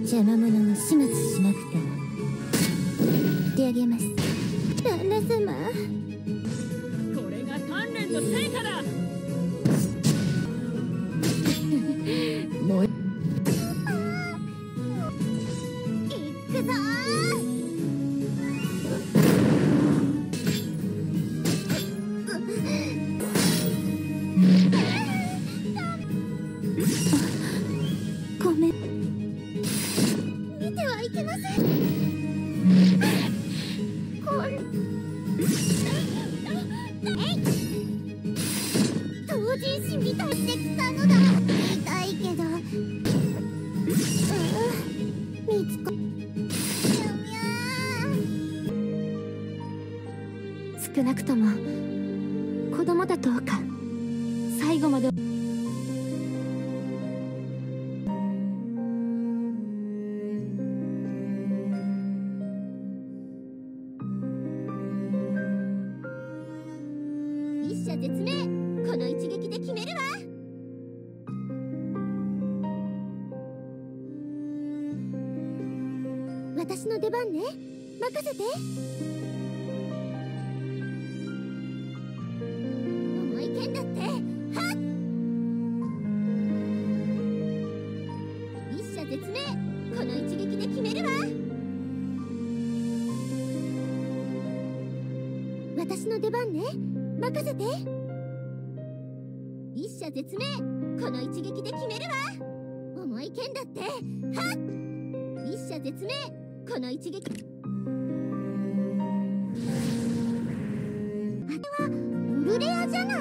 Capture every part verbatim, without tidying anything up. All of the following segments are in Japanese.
邪魔者を始末しなくてもしてあげます。旦那様、 これが鍛錬の成果だ。 もう行くぞー。ごめん。 見てはいけません。これ同人誌みたいってきたのだ。痛いけど見つこ少なくとも子供だとか最後まで一射絶命。この一撃で決めるわ。私の出番ね。任せて。重い剣だって。はっ。一射絶命。この一撃で決めるわ。私の出番ね。任せて。一射絶命。この一撃で決めるわ。重い剣だって。はっ。一射絶命。この一撃。あれはオルレアじゃない。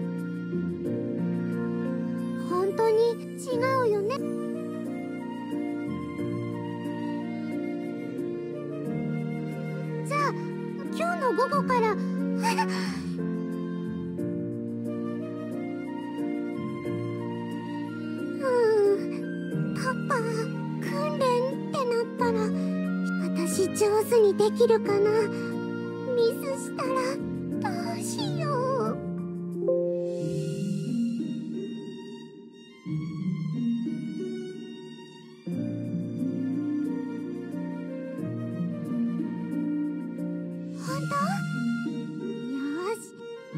本当に違うよね。じゃあ今日の午後から上手にできるかな。ミスしたらどうしよう。本当？よし。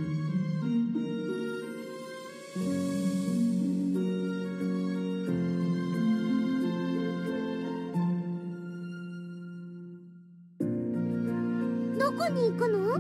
どこに行くの？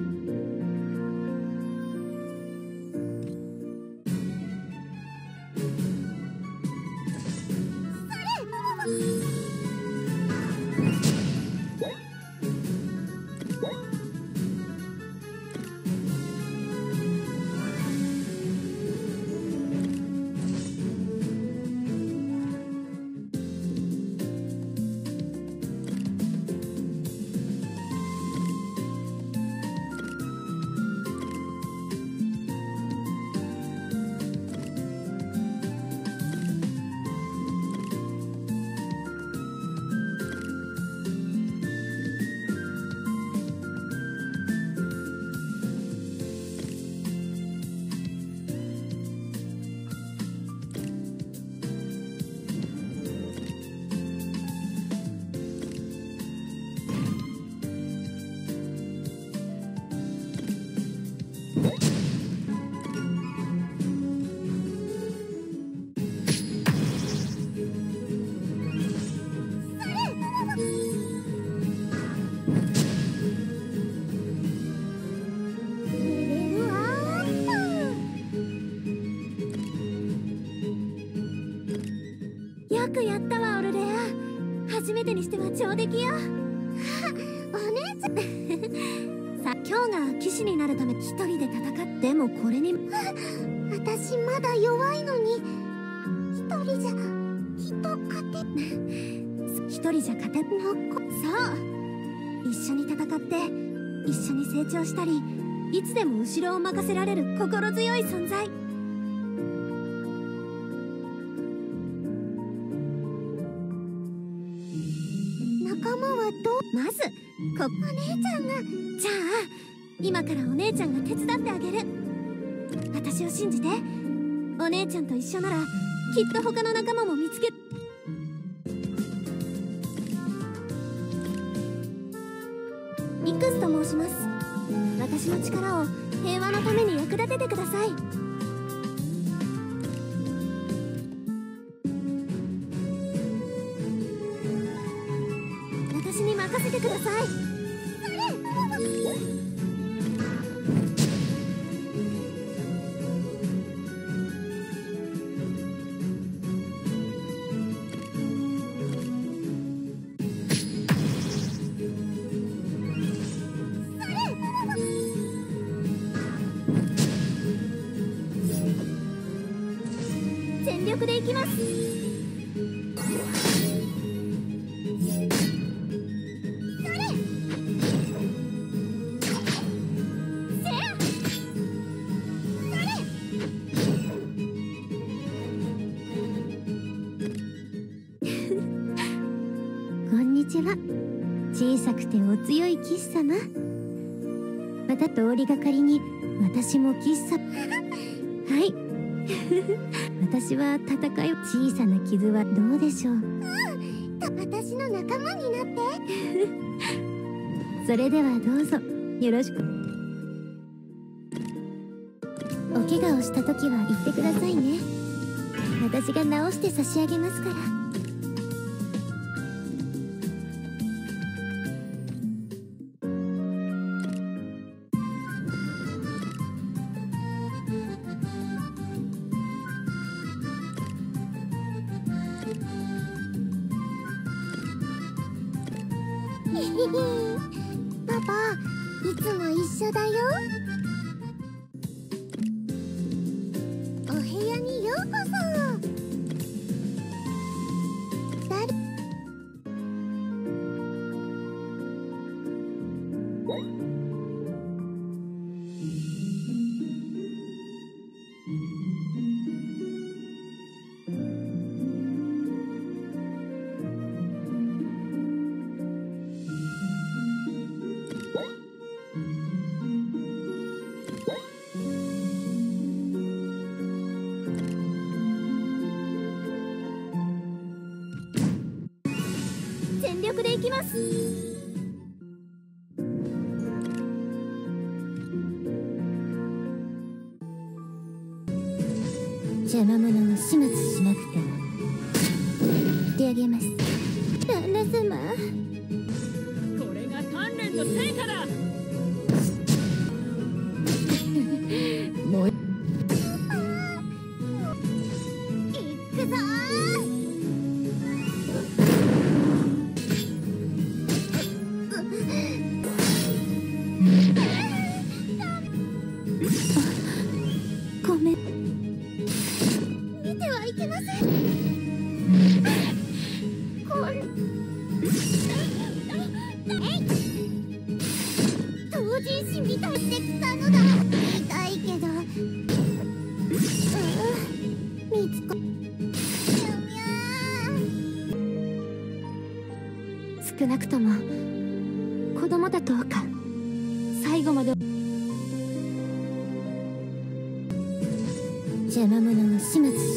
よくやったわオルレア。初めてにしては上出来よ。お姉ちゃんさ、今日が騎士になるため一人で戦ってもこれに私まだ弱いのに一人じゃきっと勝て一人じゃ勝てのこそう一緒に戦って一緒に成長したりいつでも後ろを任せられる心強い存在。仲間はどう？まずこお姉ちゃんが。じゃあ今からお姉ちゃんが手伝ってあげる。私を信じて。お姉ちゃんと一緒ならきっと他の仲間も見つけします。私の力を平和のために役立ててください。私に任せてください。全力でいきます。こんにちは。小さくてお強いキス様。また通りがかりに私もキス様。はい。私は戦い小さな傷はどうでしょう。うん、私の仲間になってそれではどうぞよろしく。お怪我をした時は言ってくださいね。私が治して差し上げますから。パパ、いつも一緒だよ。お部屋にようこそ。誰？全力でいきます。邪魔者を始末しなくても言ってあげます。旦那様、 これが鍛錬の成果だ。 もう行くぞー。ごめん、見てはいけません。これ同人誌みたいってきたのだ。痛いけど、ううみつこ少なくとも子供だとか最後まで。邪魔者を始末しなくても言ってあげます。旦那様、これが鍛錬の成果だ。 これが鍛錬の成果だ。 行くぞー。 もう行くぞー。どう人心みたいってきたのだ。痛いけど、ううみつこ。 こ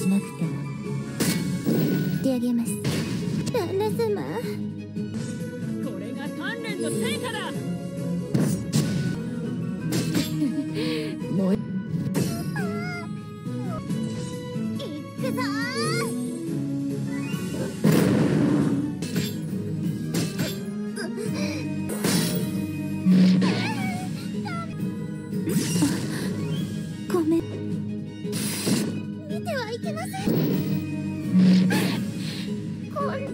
旦那様、 れが鍛錬の成果だ。 もう行くぞー。ごめん、見てはいけません。これ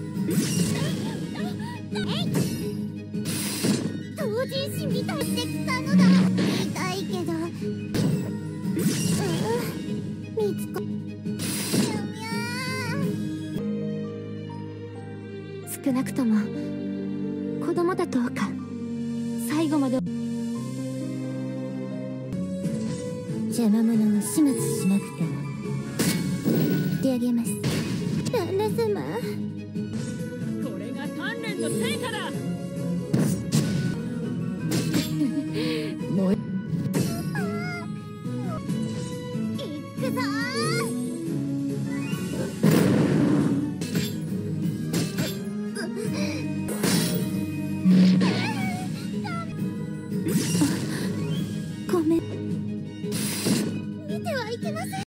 同人誌みたいってきたのだ。痛いけど、ううみつこ。少なくとも子供だとか最後まで。邪魔者を始末しなくても言ってあげます。旦那様、